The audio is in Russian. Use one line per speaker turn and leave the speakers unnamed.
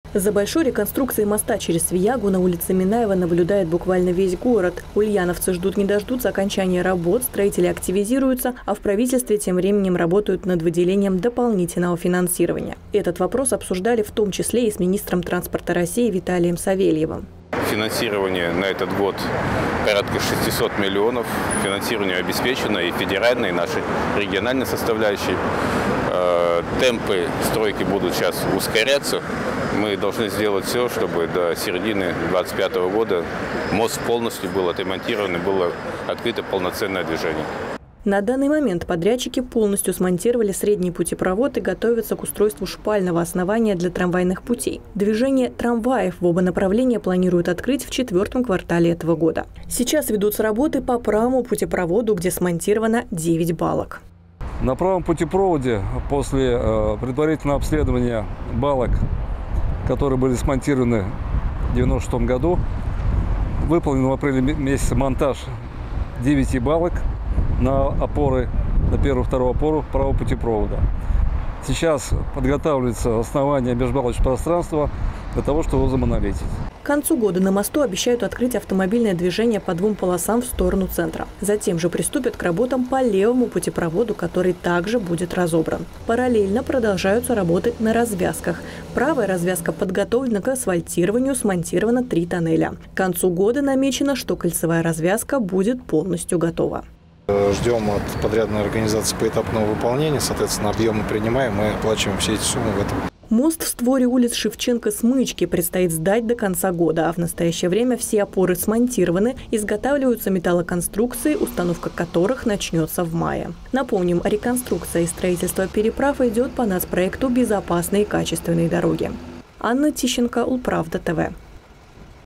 За большой реконструкцией моста через Свиягу на улице Минаева наблюдает буквально весь город. Ульяновцы ждут не дождутся окончания работ, строители активизируются, а в правительстве тем временем работают над выделением дополнительного финансирования. Этот вопрос обсуждали в том числе и с министром транспорта России Виталием Савельевым.
Финансирование на этот год порядка 600 миллионов. Финансирование обеспечено и федеральной, и нашей региональной составляющей. Темпы стройки будут сейчас ускоряться. Мы должны сделать все, чтобы до середины 2025 года мост полностью был отремонтирован и было открыто полноценное движение.
На данный момент подрядчики полностью смонтировали средний путепровод и готовятся к устройству шпального основания для трамвайных путей. Движение трамваев в оба направления планируют открыть в 4-м квартале этого года. Сейчас ведутся работы по правому путепроводу, где смонтировано 9 балок.
На правом путепроводе после предварительного обследования балок, которые были смонтированы в 1996 году, выполнен в апреле месяце монтаж 9 балок на опоры, на первую и вторую опору правого путепровода. Сейчас подготавливается основание межбалочного пространства для того, чтобы его замонолитить.
К концу года на мосту обещают открыть автомобильное движение по 2 полосам в сторону центра. Затем же приступят к работам по левому путепроводу, который также будет разобран. Параллельно продолжаются работы на развязках. Правая развязка подготовлена к асфальтированию, смонтировано 3 тоннеля. К концу года намечено, что кольцевая развязка будет полностью готова.
Ждем от подрядной организации поэтапного выполнения, соответственно, объемы принимаем и оплачиваем все эти суммы в этом.
Мост в створе улиц Шевченко-Смычки предстоит сдать до конца года, а в настоящее время все опоры смонтированы, изготавливаются металлоконструкции, установка которых начнется в мае. Напомним, реконструкция и строительство переправ идет по нацпроекту «Безопасные и качественные дороги». Анна Тищенко, Улправда ТВ.